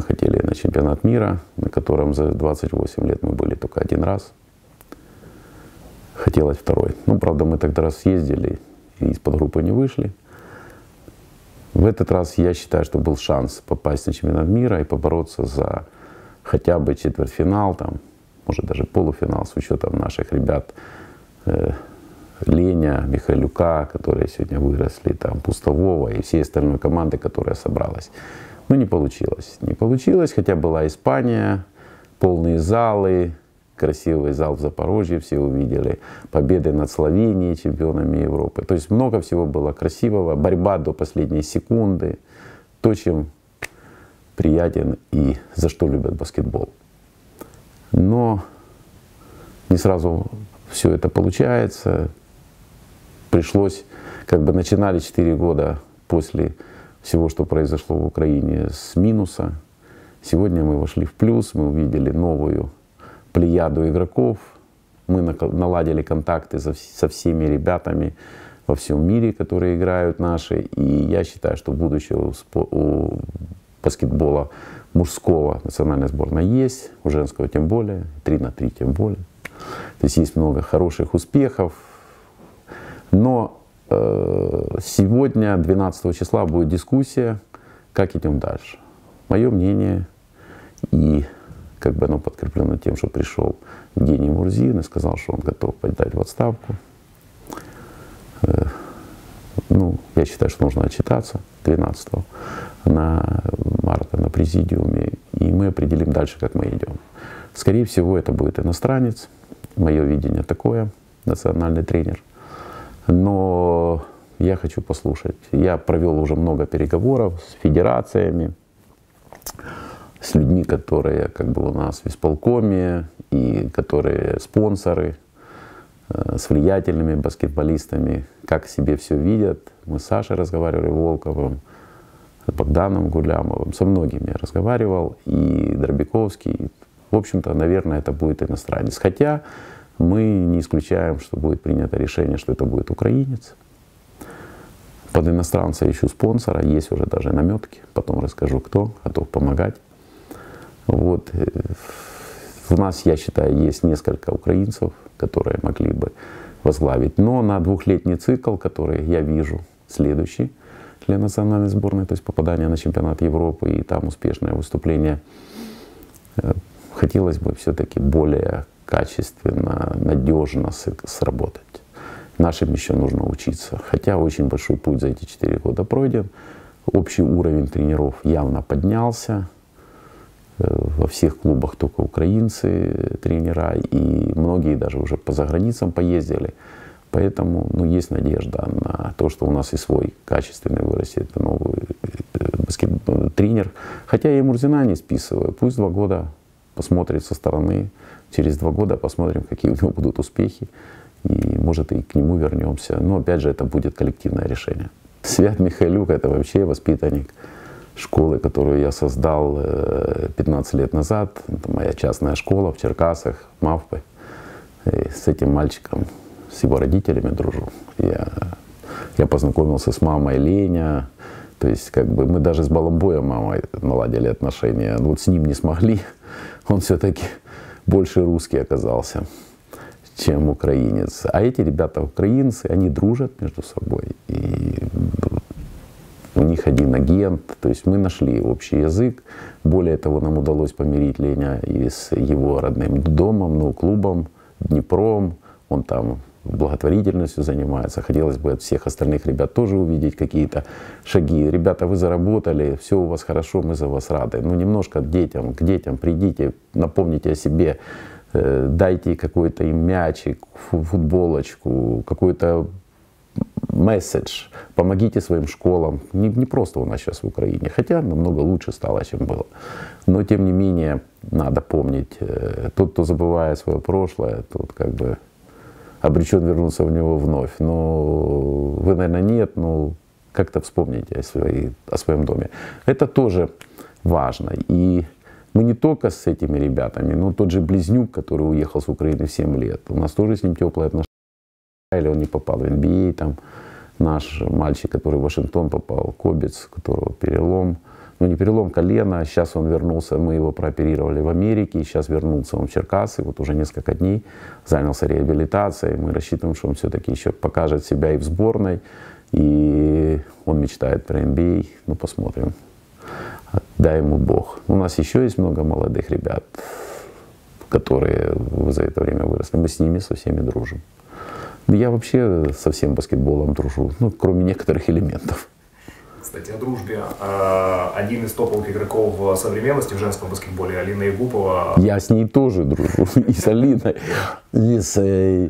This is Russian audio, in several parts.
мы хотели на чемпионат мира, на котором за 28 лет мы были только один раз. Хотелось второй. Ну, правда, мы тогда раз съездили и из-под группы не вышли. В этот раз я считаю, что был шанс попасть на чемпионат мира и побороться за хотя бы четвертьфинал, там, может даже полуфинал, с учетом наших ребят Леня, Михайлюка, которые сегодня выросли, там, Пустового и всей остальной команды, которая собралась. Но не получилось. Не получилось, хотя была Испания, полные залы, красивый зал в Запорожье, все увидели, победы над Словенией, чемпионами Европы. То есть много всего было красивого, борьба до последней секунды, то, чем приятен и за что любят баскетбол. Но не сразу все это получается. Пришлось, как бы начинали 4 года после всего, что произошло в Украине, с минуса. Сегодня мы вошли в плюс, мы увидели новую плеяду игроков, мы наладили контакты со всеми ребятами во всем мире, которые играют наши. И я считаю, что будущее у баскетбола мужского национальной сборной есть, у женского тем более, 3-на-3 тем более. То есть есть много хороших успехов. Но сегодня, 12 числа, будет дискуссия, как идем дальше. Мое мнение, и как бы оно подкреплено тем, что пришел Евгений Мурзин и сказал, что он готов подать в отставку. Ну, я считаю, что нужно отчитаться 12 марта на президиуме, и мы определим дальше, как мы идем. Скорее всего, это будет иностранец. Мое видение такое, национальный тренер. Но я хочу послушать. Я провел уже много переговоров с федерациями, с людьми, которые как бы у нас в исполкоме, и которые спонсоры, с влиятельными баскетболистами, как себе все видят. Мы с Сашей разговаривали, Волковым, с Богданом Гулямовым, со многими я разговаривал, и Дробяковский. В общем-то, наверное, это будет иностранец. Хотя мы не исключаем, что будет принято решение, что это будет украинец. Под иностранца ищу спонсора, есть уже даже наметки, потом расскажу, кто готов помогать. Вот. У нас, я считаю, есть несколько украинцев, которые могли бы возглавить. Но на двухлетний цикл, который я вижу следующий для национальной сборной, то есть попадание на чемпионат Европы и там успешное выступление, хотелось бы все-таки более качественно, надежно сработать. Нашим еще нужно учиться. Хотя очень большой путь за эти 4 года пройден. Общий уровень тренеров явно поднялся. Во всех клубах только украинцы тренера, и многие даже уже по заграницам поездили. Поэтому есть надежда на то, что у нас и свой качественный вырастет новый тренер. Хотя я и Мурзина не списываю. Пусть 2 года посмотрит со стороны. Через 2 года посмотрим, какие у него будут успехи. И может и к нему вернемся. Но опять же, это будет коллективное решение. Свят Михайлюк — это вообще воспитанник школы, которую я создал 15 лет назад. Это моя частная школа в Черкасах, Мавпы. И с этим мальчиком, с его родителями дружу. Я познакомился с мамой Леня. То есть как бы мы даже с Баламбоем мамой наладили отношения. Вот с ним не смогли. Он все-таки больше русский оказался, чем украинец. А эти ребята украинцы, они дружат между собой. И у них один агент. То есть мы нашли общий язык. Более того, нам удалось помирить Леня и с его родным домом, клубом, Днепром. Он там благотворительностью занимается. Хотелось бы от всех остальных ребят тоже увидеть какие-то шаги. Ребята, вы заработали, все у вас хорошо, мы за вас рады. Немножко к детям придите, напомните о себе, дайте какой-то им мячик, футболочку, какой-то месседж, помогите своим школам. Не просто у нас сейчас в Украине, хотя намного лучше стало, чем было. Но тем не менее, надо помнить, тот, кто забывает свое прошлое, тот как бы обречен вернуться в него вновь. Но вы, наверное, нет, но как-то вспомните о своем доме. Это тоже важно. И мы не только с этими ребятами, но тот же Близнюк, который уехал с Украины в 7 лет, у нас тоже с ним теплые отношения. Или он не попал в NBA, там наш мальчик, который в Вашингтон попал, Кобец, у которого перелом Ну, не перелом колена, сейчас он вернулся, мы его прооперировали в Америке, сейчас вернулся он в Черкассы, вот уже несколько дней, занялся реабилитацией. Мы рассчитываем, что он все-таки еще покажет себя и в сборной, и он мечтает про NBA. Ну, посмотрим. Дай ему Бог. У нас еще есть много молодых ребят, которые за это время выросли. Мы с ними со всеми дружим. Я вообще со всем баскетболом дружу, ну, кроме некоторых элементов. Кстати, о дружбе. Один из топовых игроков современности в женском баскетболе, Алина Ягупова. Я с ней тоже дружу. И с Алиной, и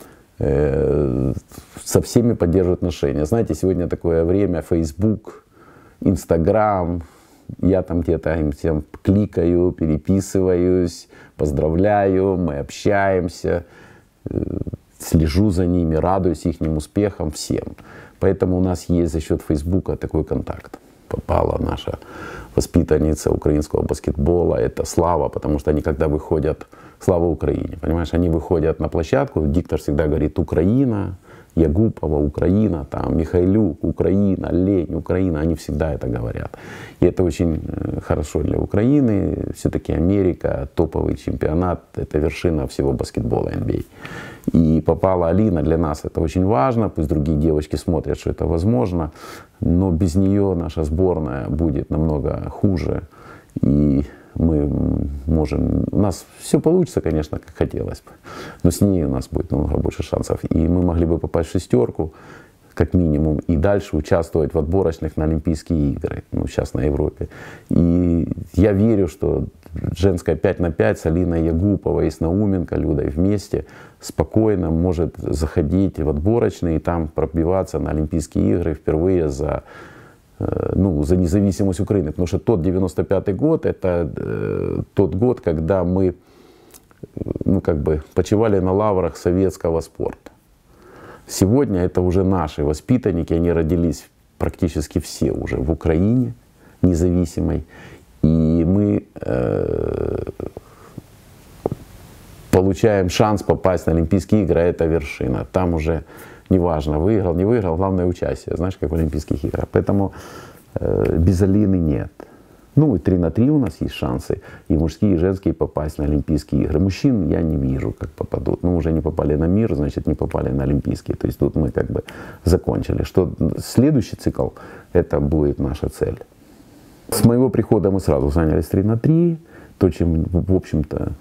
со всеми поддерживаю отношения. Знаете, сегодня такое время, Facebook, Instagram. Я там где-то им всем кликаю, переписываюсь, поздравляю, мы общаемся, слежу за ними, радуюсь их успехам всем. Поэтому у нас есть за счет Фейсбука такой контакт. Попала наша воспитанница украинского баскетбола, это Слава, потому что они когда выходят, слава Украине, понимаешь, они выходят на площадку, диктор всегда говорит Украина, Ягупова, Украина, там, Михайлюк, Украина, Лень, Украина, они всегда это говорят. И это очень хорошо для Украины. Все-таки Америка, топовый чемпионат, это вершина всего баскетбола NBA. И попала Алина, для нас это очень важно, пусть другие девочки смотрят, что это возможно, но без нее наша сборная будет намного хуже. И мы можем, у нас все получится, конечно, как хотелось бы, но с ней у нас будет намного больше шансов. И мы могли бы попасть в шестерку, как минимум, и дальше участвовать в отборочных на Олимпийские игры, ну, сейчас на Европе. И я верю, что женская 5 на 5 с Алиной Ягуповой и с Науменко, Людой вместе спокойно может заходить в отборочные и там пробиваться на Олимпийские игры впервые за независимость Украины. Потому что тот 95-й год, это тот год, когда мы почивали на лаврах советского спорта. Сегодня это уже наши воспитанники, они родились практически все уже в Украине независимой. И мы получаем шанс попасть на Олимпийские игры, а это вершина. Там уже неважно, выиграл, не выиграл, главное участие, знаешь, как в Олимпийских играх. Поэтому без Алины нет. Ну и 3 на 3 у нас есть шансы, и мужские, и женские попасть на Олимпийские игры. Мужчин я не вижу, как попадут. Ну, уже не попали на мир, значит, не попали на Олимпийские. То есть тут мы как бы закончили. Что следующий цикл, это будет наша цель. С моего прихода мы сразу занялись 3 на 3, то, чем, в общем-то,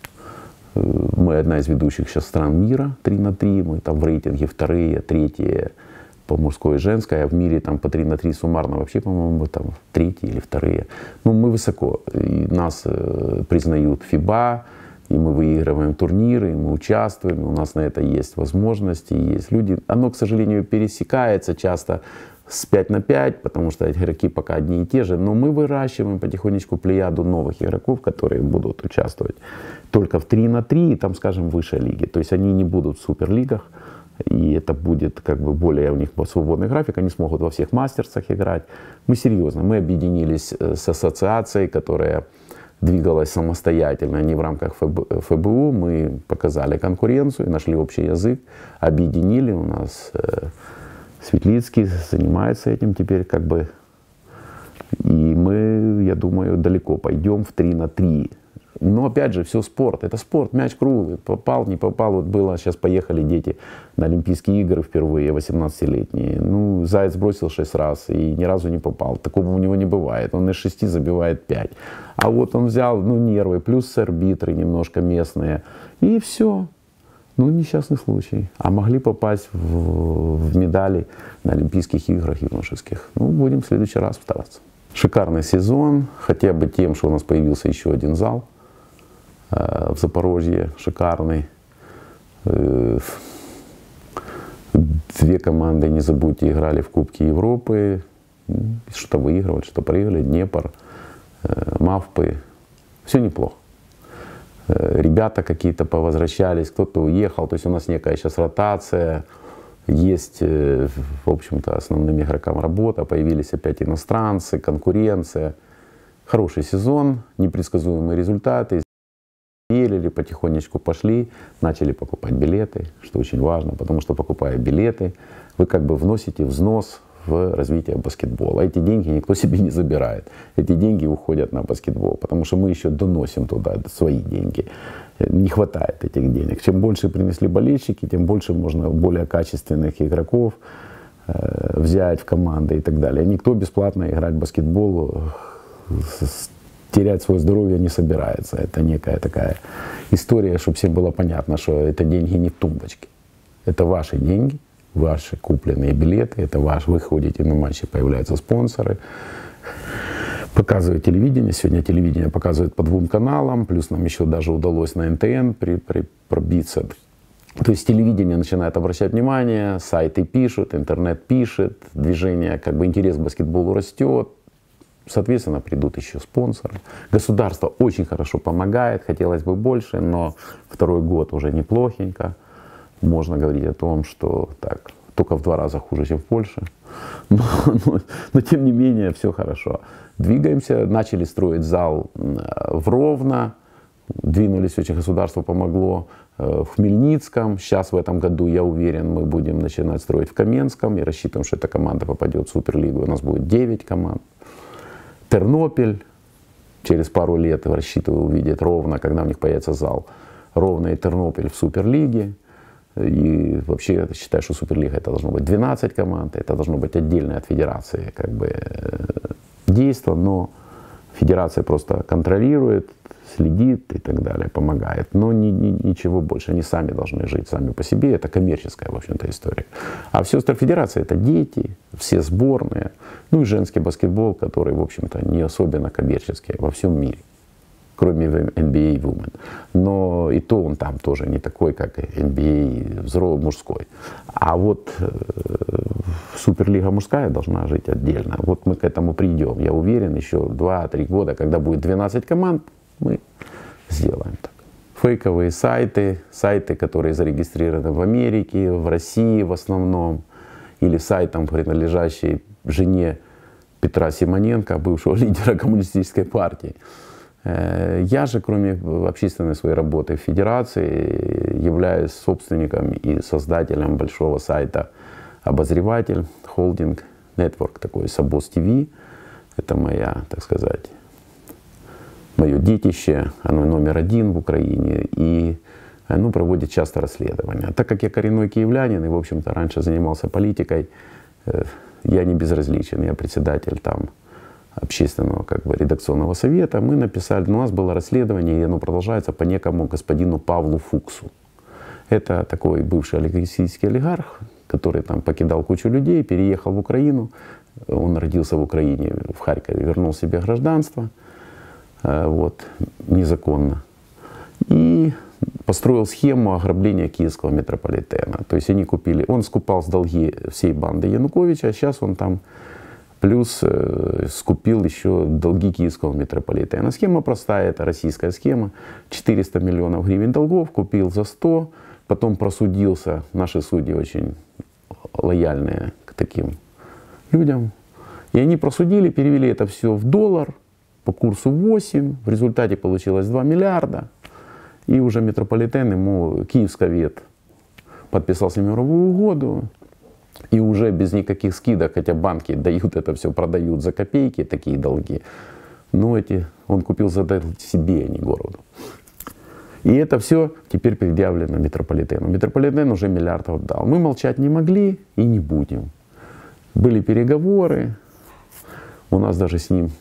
мы одна из ведущих сейчас стран мира, 3 на 3, мы там в рейтинге вторые, третьи по мужской и женской, а в мире там по 3 на 3 суммарно вообще, по-моему, там третьи или вторые. Ну, мы высоко, и нас признают ФИБА, и мы выигрываем турниры, и мы участвуем, и у нас на это есть возможности, есть люди. Оно, к сожалению, пересекается часто с 5 на 5, потому что игроки пока одни и те же, но мы выращиваем потихонечку плеяду новых игроков, которые будут участвовать только в 3 на 3, и там, скажем, выше лиги. То есть они не будут в суперлигах, и это будет как бы более у них свободный график, они смогут во всех мастерсах играть. Мы серьезно, мы объединились с ассоциацией, которая двигалась самостоятельно, не в рамках ФБУ, мы показали конкуренцию, нашли общий язык, объединили, у нас Светлицкий занимается этим теперь как бы, и мы, я думаю, далеко пойдем в 3 на 3. Но опять же, все спорт, это спорт, мяч круглый, попал, не попал, вот было, сейчас поехали дети на Олимпийские игры впервые, 18-летние, ну, Заяц бросил 6 раз и ни разу не попал, такого у него не бывает, он из 6 забивает 5, а вот он взял, ну, нервы, плюс арбитры немножко местные, и все. Ну, несчастный случай. А могли попасть в медали на Олимпийских играх юношеских. Ну, будем в следующий раз стараться. Шикарный сезон, хотя бы тем, что у нас появился еще один зал в Запорожье, шикарный. 2 команды, не забудьте, играли в Кубке Европы. Что выигрывали, что проиграли. Днепр, Мавпы. Все неплохо. Ребята какие-то повозвращались, кто-то уехал. То есть у нас некая сейчас ротация. Есть, в общем-то, основным игрокам работа. Появились опять иностранцы, конкуренция. Хороший сезон, непредсказуемые результаты. Верили, потихонечку пошли, начали покупать билеты, что очень важно, потому что покупая билеты, вы как бы вносите взнос в развитие баскетбола. Эти деньги никто себе не забирает. Эти деньги уходят на баскетбол, потому что мы еще доносим туда свои деньги. Не хватает этих денег. Чем больше принесли болельщики, тем больше можно более качественных игроков взять в команды и так далее. Никто бесплатно играть в баскетбол, терять свое здоровье не собирается. Это некая такая история, чтобы всем было понятно, что это деньги не в тумбочке. Это ваши деньги, ваши купленные билеты, это ваш. Вы ходите на матчи, появляются спонсоры. Показывает телевидение. Сегодня телевидение показывает по 2 каналам. Плюс нам еще даже удалось на НТН пробиться. То есть телевидение начинает обращать внимание, сайты пишут, интернет пишет, движение, как бы интерес к баскетболу растет. Соответственно, придут еще спонсоры. Государство очень хорошо помогает, хотелось бы больше, но 2-й год уже неплохенько. Можно говорить о том, что так, только в 2 раза хуже, чем в Польше. Но тем не менее, все хорошо. Двигаемся, начали строить зал в Ровно. Двинулись, очень государство помогло в Хмельницком. Сейчас в этом году, я уверен, мы будем начинать строить в Каменском. И рассчитываем, что эта команда попадет в Суперлигу. У нас будет 9 команд. Тернопиль. Через пару лет, рассчитываю, увидеть Ровно, когда у них появится зал. Ровно и Тернопиль в Суперлиге. И вообще я считаю, что Суперлига это должно быть 12 команд. Это должно быть отдельное от федерации как бы действо. Но федерация просто контролирует, следит и так далее, помогает. Но ничего больше. Они сами должны жить сами по себе. Это коммерческая, в общем-то, история. А все остальное федерация — это дети, все сборные. Ну и женский баскетбол, который, в общем-то, не особенно коммерческий во всем мире. Кроме NBA Women. Но и то он там тоже не такой, как NBA взрослый мужской. А вот Суперлига мужская должна жить отдельно. Вот мы к этому придем. Я уверен, еще 2-3 года, когда будет 12 команд, мы сделаем так. Фейковые сайты, которые зарегистрированы в Америке, в России в основном, или сайтом, принадлежащий жене Петра Симоненко, бывшего лидера коммунистической партии. Я же, кроме общественной своей работы в Федерации, являюсь собственником и создателем большого сайта «Обозреватель», холдинг, нетворк такой, Собос ТВ. Это моя, так сказать, мое детище, оно номер 1 в Украине, и оно проводит часто расследования. Так как я коренной киевлянин и, в общем-то, раньше занимался политикой, я не безразличен, я председатель там общественного как бы редакционного совета. Мы написали, у нас было расследование, и оно продолжается по некому господину Павлу Фуксу. Это такой бывший российский олигарх, который там покидал кучу людей, переехал в Украину. Он родился в Украине, в Харькове, вернул себе гражданство. Вот, незаконно. И построил схему ограбления киевского метрополитена. То есть они купили, он скупал с долги всей банды Януковича, а сейчас он там плюс скупил еще долги киевского метрополитена. Схема простая, это российская схема. 400 миллионов гривен долгов, купил за 100, потом просудился. Наши судьи очень лояльные к таким людям. И они просудили, перевели это все в доллар по курсу 8. В результате получилось 2 миллиарда. И уже метрополитен ему, киевсковед, подписал с ним мировую угоду. И уже без никаких скидок, хотя банки дают это все, продают за копейки такие долги. Но он купил за себе, а не городу. И это все теперь предъявлено метрополитену. Метрополитен уже миллиардов дал. Мы молчать не могли и не будем. Были переговоры. У нас даже с ним...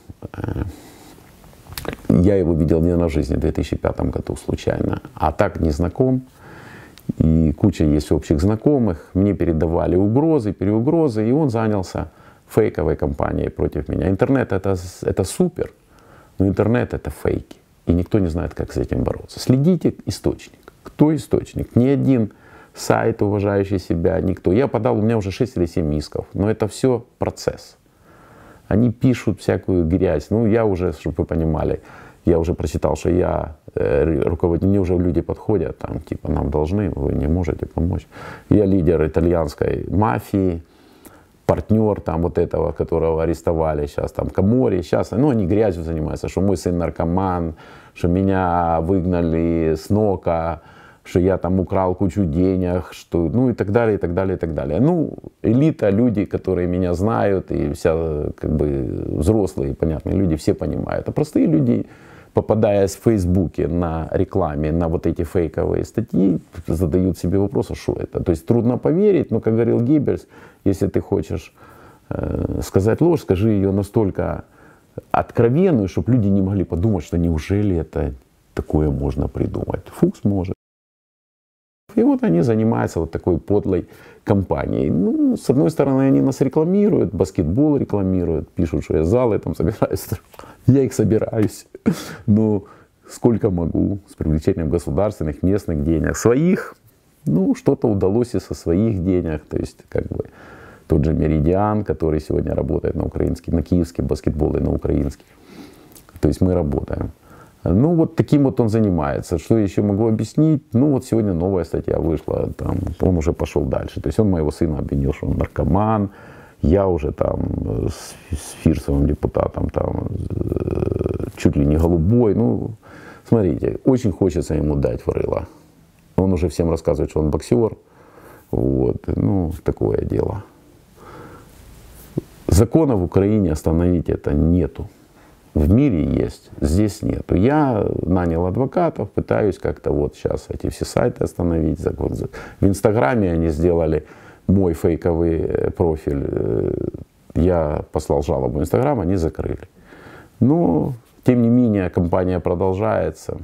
Я его видел не на жизни в 2005 году случайно. А так не знаком. И куча есть общих знакомых. Мне передавали угрозы, переугрозы. И он занялся фейковой кампанией против меня. Интернет это супер. Но интернет это фейки. И никто не знает, как с этим бороться. Следите источник. Кто источник? Ни один сайт, уважающий себя, никто. Я подал, у меня уже 6 или 7 исков. Но это все процесс. Они пишут всякую грязь. Ну, я уже, чтобы вы понимали, я уже прочитал, что я руководитель, мне уже люди подходят, там, типа, нам должны, вы не можете помочь. Я лидер итальянской мафии, партнер там вот этого, которого арестовали сейчас, там, Камори, сейчас, ну, они грязью занимаются, что мой сын наркоман, что меня выгнали с НОКа, что я там украл кучу денег, что, ну и так далее, и так далее, и так далее. Ну, элита, люди, которые меня знают, и вся, как бы, взрослые, понятные люди, все понимают. А простые люди, попадаясь в Фейсбуке на рекламе, на вот эти фейковые статьи, задают себе вопрос, а что это? То есть трудно поверить, но, как говорил Геббельс, если ты хочешь сказать ложь, скажи ее настолько откровенную, чтобы люди не могли подумать, что неужели это такое можно придумать. Фукс может. И вот они занимаются вот такой подлой кампанией. Ну, с одной стороны, они нас рекламируют, баскетбол рекламируют, пишут, что я залы там собираюсь. Я их собираюсь. Но сколько могу, с привлечением государственных, местных денег. Своих, ну, что-то удалось и со своих денег. То есть, как бы, тот же Меридиан, который сегодня работает на украинский, на киевский баскетбол и на украинский. То есть мы работаем. Ну, вот таким вот он занимается. Что еще могу объяснить? Ну, вот сегодня новая статья вышла, там, он уже пошел дальше. То есть он моего сына обвинил, что он наркоман. Я уже там с Фирсовым депутатом там чуть ли не голубой. Ну, смотрите, очень хочется ему дать в рыло. Он уже всем рассказывает, что он боксер. Вот, ну, такое дело. Закона в Украине остановить это нету. В мире есть, здесь нету. Я нанял адвокатов, пытаюсь как-то вот сейчас эти все сайты остановить. В Инстаграме они сделали мой фейковый профиль. Я послал жалобу в Инстаграм, они закрыли. Но, тем не менее, кампания продолжается.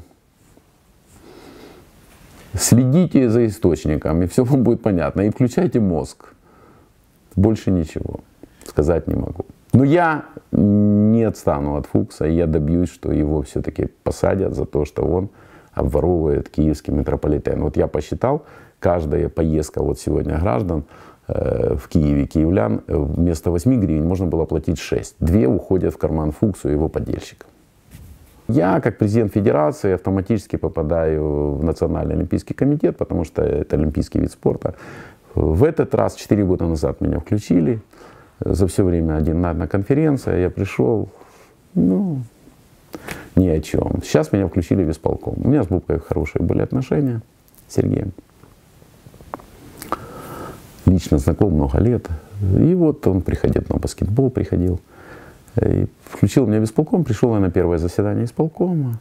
Следите за источником, и все вам будет понятно. И включайте мозг. Больше ничего сказать не могу. Но я не отстану от Фукса, и я добьюсь, что его все-таки посадят за то, что он обворовывает киевский метрополитен. Вот я посчитал, каждая поездка вот сегодня граждан в Киеве, киевлян, вместо 8 гривен можно было платить 6. 2 уходят в карман Фуксу и его подельщикам. Я, как президент федерации, автоматически попадаю в Национальный олимпийский комитет, потому что это олимпийский вид спорта. В этот раз, 4 года назад, меня включили. За все время одна конференция, я пришел, ну, ни о чем. Сейчас меня включили в исполком. У меня с Бубкой хорошие были отношения, с Сергеем. Лично знаком много лет. И вот он приходил на баскетбол, приходил. И включил меня в исполком, пришел я на первое заседание исполкома.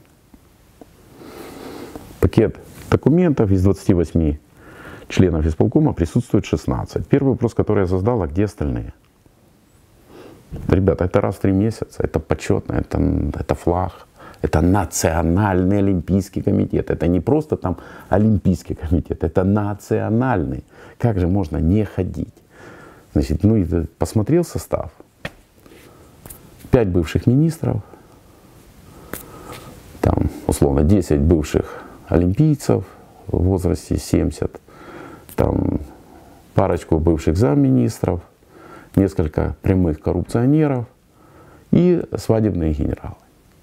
Пакет документов из 28 членов исполкома присутствует 16. Первый вопрос, который я задал, а где остальные? Ребята, это раз в 3 месяца, это почетно, это флаг, это Национальный олимпийский комитет. Это не просто там олимпийский комитет, это национальный. Как же можно не ходить? Значит, ну и посмотрел состав. 5 бывших министров, там, условно, 10 бывших олимпийцев в возрасте 70, там, парочку бывших замминистров, несколько прямых коррупционеров и свадебные генералы.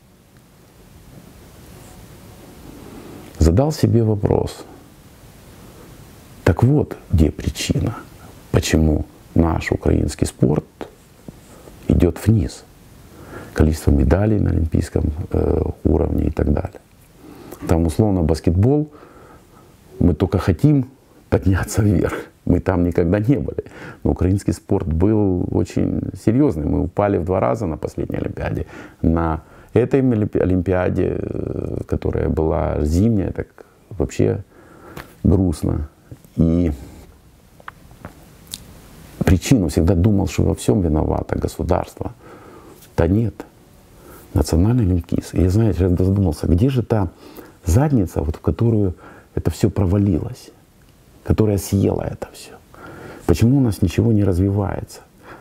Задал себе вопрос. Так вот, где причина, почему наш украинский спорт идет вниз. Количество медалей на олимпийском уровне и так далее. Там, условно, баскетбол, мы только хотим подняться вверх. Мы там никогда не были. Но украинский спорт был очень серьезный. Мы упали в 2 раза на последней Олимпиаде. На этой Олимпиаде, которая была зимняя, так вообще грустно. И причину всегда думал, что во всем виновато государство. Да нет. Национальный олимпийский. Я, знаете, я задумался, где же та задница, вот, в которую это все провалилось, которая съела это все. Почему у нас ничего не развивается?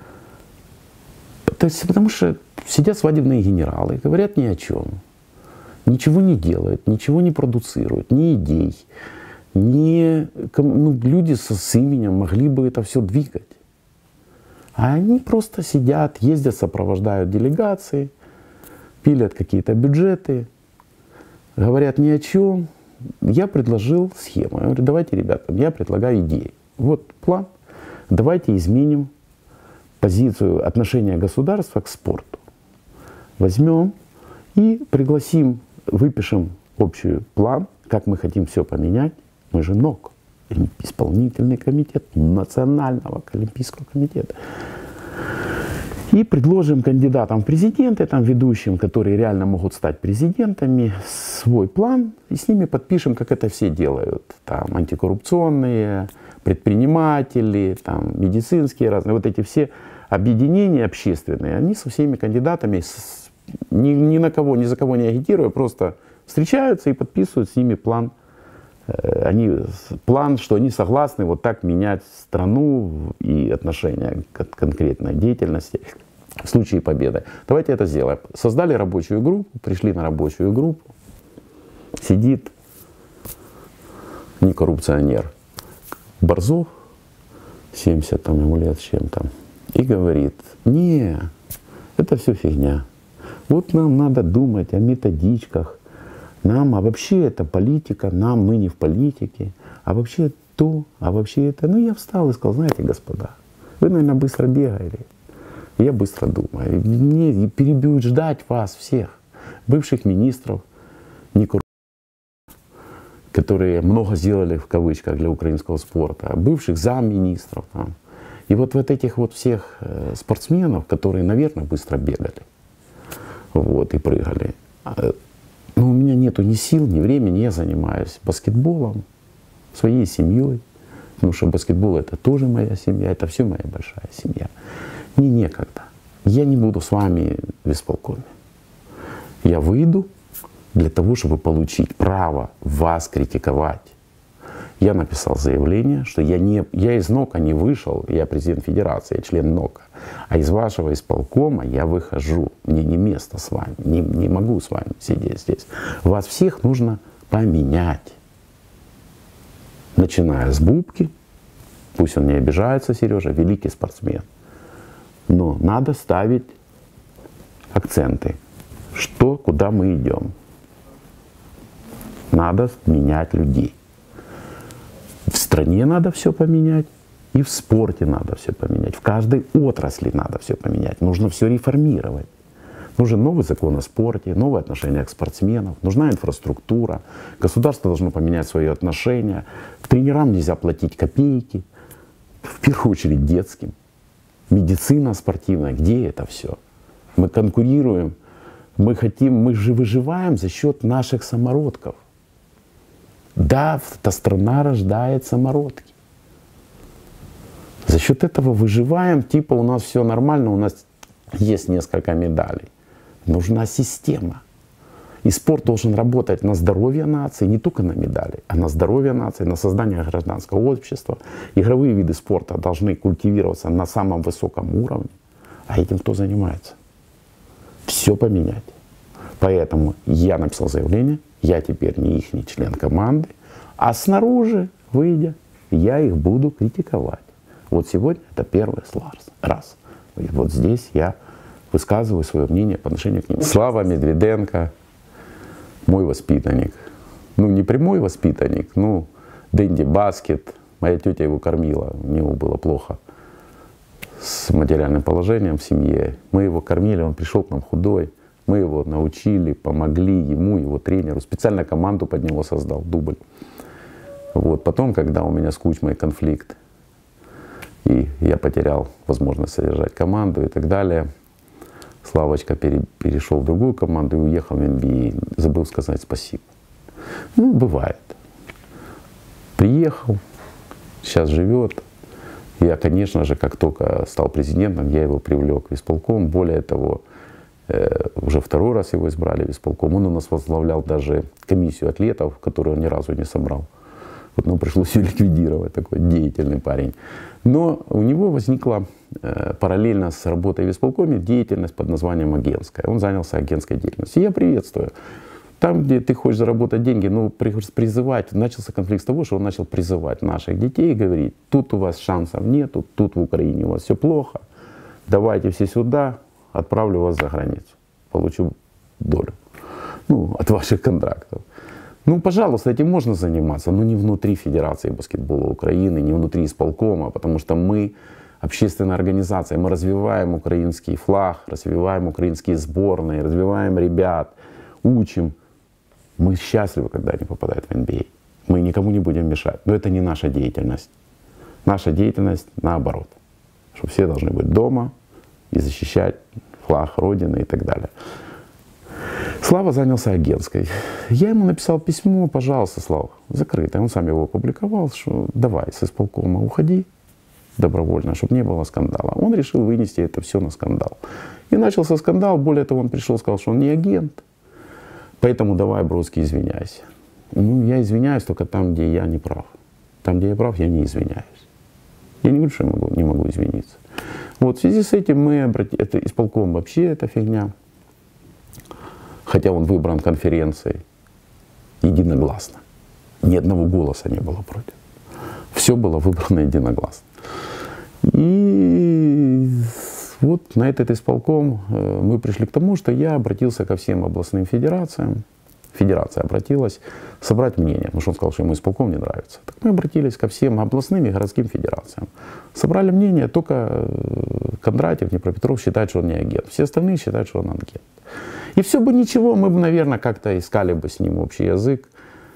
То есть, потому что сидят свадебные генералы, говорят ни о чем, ничего не делают, ничего не продуцируют, ни идей, ни, ну, люди с именем могли бы это все двигать. А они просто сидят, ездят, сопровождают делегации, пилят какие-то бюджеты, говорят ни о чем. Я предложил схему. Я говорю, давайте, ребята, я предлагаю идеи. Вот план. Давайте изменим позицию отношения государства к спорту. Возьмем и пригласим, выпишем общий план, как мы хотим все поменять, Мы же НОК, исполнительный комитет Национального олимпийского комитета. И предложим кандидатам в президенты, там, ведущим, которые реально могут стать президентами, свой план, и с ними подпишем, как это все делают. Там антикоррупционные, предприниматели, там, медицинские разные, вот эти все объединения общественные, они со всеми кандидатами, ни на кого, ни за кого не агитируя, просто встречаются и подписывают с ними план. План, что они согласны вот так менять страну и отношения к конкретной деятельности в случае победы. Давайте это сделаем. Создали рабочую группу, пришли на рабочую группу, сидит не коррупционер, Борзов, 70 там, ему лет с чем-то, и говорит: не, это все фигня. Вот нам надо думать о методичках. Нам, а вообще это политика, мы не в политике, а вообще то, а вообще это. Ну, я встал и сказал: знаете, господа, вы, наверное, быстро бегали. Я быстро думаю. Мне перебьют ждать вас всех, бывших министров, которые много сделали в кавычках для украинского спорта, бывших замминистров. Там. И вот этих вот всех спортсменов, которые, наверное, быстро бегали вот, и прыгали. Но у меня нету ни сил, ни времени, я занимаюсь баскетболом, своей семьей, потому что баскетбол — это тоже моя семья, это все моя большая семья. Мне некогда. Я не буду с вами в исполкоме. Я выйду для того, чтобы получить право вас критиковать. Я написал заявление, что я из НОКа не вышел, я президент федерации, я член НОКа, а из вашего исполкома я выхожу. Мне не место с вами, не могу с вами сидеть здесь. Вас всех нужно поменять. Начиная с Бубки, пусть он не обижается, Сережа, великий спортсмен. Но надо ставить акценты, что, куда мы идем. Надо менять людей. В стране надо все поменять, и в спорте надо все поменять. В каждой отрасли надо все поменять. Нужно все реформировать. Нужен новый закон о спорте, новое отношение к спортсменам, нужна инфраструктура. Государство должно поменять свои отношения. К тренерам нельзя платить копейки, в первую очередь детским. Медицина спортивная, где это все? Мы конкурируем, мы же выживаем за счет наших самородков. Да, эта страна рождает самородки. За счет этого выживаем, типа у нас все нормально, у нас есть несколько медалей. Нужна система. И спорт должен работать на здоровье нации, не только на медали, а на здоровье нации, на создание гражданского общества. Игровые виды спорта должны культивироваться на самом высоком уровне. А этим кто занимается? Все поменять. Поэтому я написал заявление, я теперь не их член команды, а снаружи, выйдя, я их буду критиковать. Вот сегодня это первый раз. И вот здесь я высказываю свое мнение по отношению к ним. Слава Медведенко, мой воспитанник. Ну, не прямой воспитанник, ну, Дэнди Баскет. Моя тетя его кормила, у него было плохо с материальным положением в семье. Мы его кормили, он пришел к нам худой. Мы его научили, помогли ему, его тренеру. Специально команду под него создал, дубль. Вот. Потом, когда у меня с Кучмой конфликт, и я потерял возможность содержать команду и так далее, Славочка перешел в другую команду и уехал в NBA. Забыл сказать спасибо. Ну, бывает. Приехал, сейчас живет. Я, конечно же, как только стал президентом, я его привлек в исполком. Более того, уже второй раз его избрали в исполком. Он у нас возглавлял даже комиссию атлетов, которую он ни разу не собрал. Вот нам пришлось ее ликвидировать, такой деятельный парень. Но у него возникла параллельно с работой в исполкоме деятельность под названием агентская. Он занялся агентской деятельностью. И я приветствую. Там, где ты хочешь заработать деньги, ну, призывать, начался конфликт с того, что он начал призывать наших детей и говорить: тут у вас шансов нету, тут в Украине у вас все плохо, давайте все сюда, отправлю вас за границу, получу долю, ну, от ваших контрактов. Ну, пожалуйста, этим можно заниматься, но не внутри Федерации баскетбола Украины, не внутри исполкома, потому что мы общественная организация, мы развиваем украинский флаг, развиваем украинские сборные, развиваем ребят, учим. Мы счастливы, когда они попадают в NBA. мы никому не будем мешать. Но это не наша деятельность. Наша деятельность наоборот, что все должны быть дома и защищать флаг Родины и так далее. Слава занялся агентской. Я ему написал письмо: пожалуйста, Слава, закрытое. Он сам его опубликовал, что давай с исполкома уходи добровольно, чтобы не было скандала. Он решил вынести это все на скандал. И начался скандал. Более того, он пришел, сказал, что он не агент. Поэтому давай, Бродский, извиняйся. Ну, я извиняюсь только там, где я не прав. Там, где я прав, я не извиняюсь. Я не говорю, что я не могу извиниться. Вот в связи с этим мы это исполком вообще это фигня. Хотя он выбран конференцией единогласно. Ни одного голоса не было против. Все было выбрано единогласно. И вот на этот исполком мы пришли к тому, что я обратился ко всем областным федерациям. Федерация обратилась собрать мнение, потому что он сказал, что ему исполком не нравится. Так мы обратились ко всем областным и городским федерациям. Собрали мнение, только Кондратьев, Днепропетров считает, что он не агент. Все остальные считают, что он агент. И все бы ничего, мы бы, наверное, как-то искали бы с ним общий язык.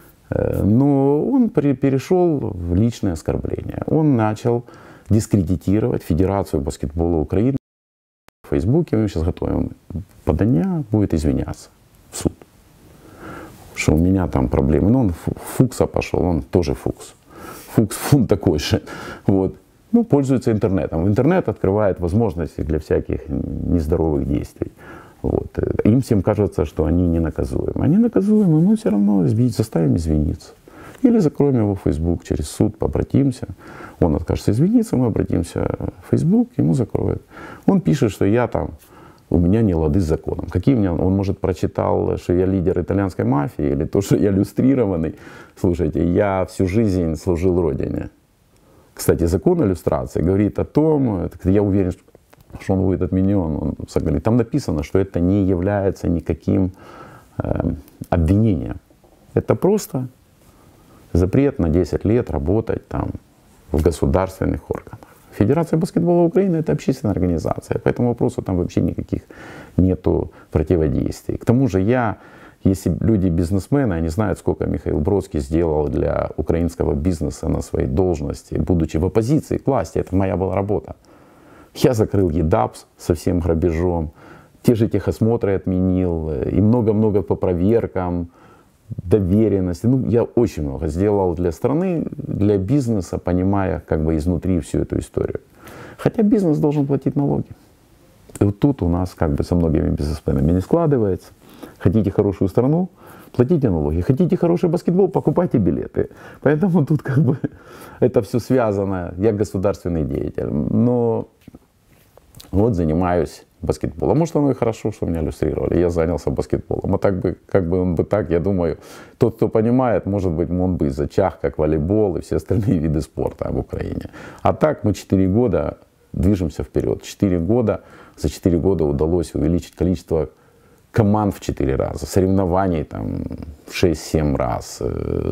Но он перешел в личное оскорбление. Он начал дискредитировать Федерацию баскетбола Украины в Фейсбуке. Мы сейчас готовим подання, будет извиняться в суд, что у меня там проблемы. Ну, он Фукса пошел, он тоже Фукс. Фукс, он такой же. Вот. Ну, пользуется интернетом. Интернет открывает возможности для всяких нездоровых действий. Вот. Им всем кажется, что они не наказуемы. Они наказуемы, мы все равно заставим извиниться. Или закроем его в Facebook через суд, обратимся. Он откажется извиниться, мы обратимся в Facebook, ему закроют. Он пишет, что я там, у меня не лады с законом. Какие у меня, он, может, прочитал, что я лидер итальянской мафии, или то, что я люстрированный. Слушайте, я всю жизнь служил Родине. Кстати, закон о люстрации говорит о том, я уверен, что он будет отменен. Там написано, что это не является никаким обвинением. Это просто запрет на 10 лет работать там в государственных органах. Федерация баскетбола Украины — это общественная организация, по этому вопросу там вообще никаких нету противодействий. К тому же если люди-бизнесмены, они знают, сколько Михаил Бродский сделал для украинского бизнеса на своей должности, будучи в оппозиции к власти. Это моя была работа. Я закрыл ЕДАПС со всем грабежом, те же техосмотры отменил, и много-много по проверкам, доверенности. Ну, я очень много сделал для страны, для бизнеса, понимая как бы изнутри всю эту историю. Хотя бизнес должен платить налоги. И вот тут у нас как бы со многими бизнесменами не складывается. Хотите хорошую страну, платите налоги. Хотите хороший баскетбол, покупайте билеты. Поэтому тут как бы это все связано. Я государственный деятель, но вот занимаюсь баскетболом. Может, оно и хорошо, что меня иллюстрировали. Я занялся баскетболом. А так бы, как бы он бы так, я думаю, тот, кто понимает, может быть, он бы зачах, как волейбол и все остальные виды спорта в Украине. А так мы 4 года движемся вперед. 4 года, за 4 года удалось увеличить количество команд в 4 раза, соревнований там в 6-7 раз,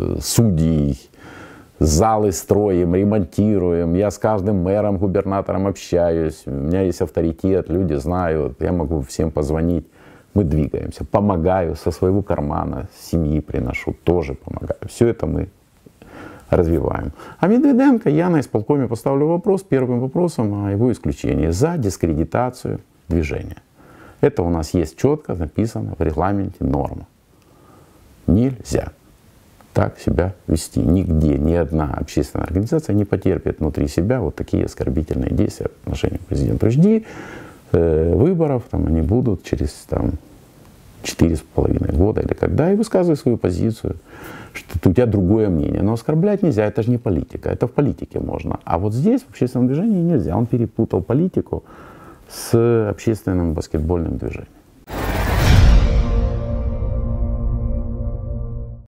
судей, залы строим, ремонтируем. Я с каждым мэром, губернатором общаюсь. У меня есть авторитет, люди знают, я могу всем позвонить. Мы двигаемся. Помогаю со своего кармана, семьи приношу, тоже помогаю. Все это мы развиваем. А Медведенко я на исполкоме поставлю вопрос, первым вопросом о его исключении за дискредитацию движения. Это у нас есть четко написано в регламенте норма. Нельзя так себя вести. Нигде ни одна общественная организация не потерпит внутри себя вот такие оскорбительные действия в отношении президента. Жди выборов, там они будут через 4,5 года или когда, и высказывай свою позицию, что у тебя другое мнение. Но оскорблять нельзя, это же не политика, это в политике можно. А вот здесь, в общественном движении, нельзя. Он перепутал политику с общественным баскетбольным движением.